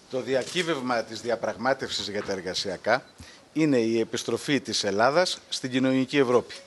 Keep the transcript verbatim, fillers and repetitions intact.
Το διακύβευμα της διαπραγμάτευσης για τα εργασιακά είναι η επιστροφή της Ελλάδας στην κοινωνική Ευρώπη.